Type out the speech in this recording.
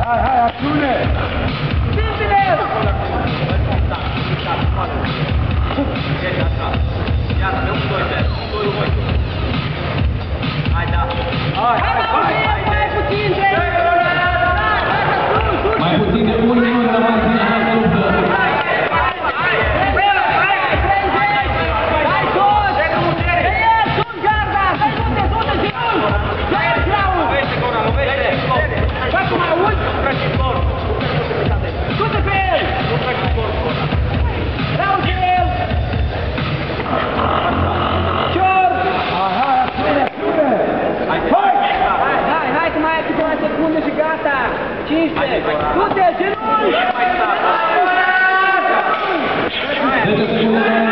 hai, acțiune! Simține! Iată, de 1-2, 1-2, voi. Hai, da. Mai puțin, mai puțin de 1 minut rămas din această luptă. Secunde și gata! 15! Du-te, genunchi! 10 secunde!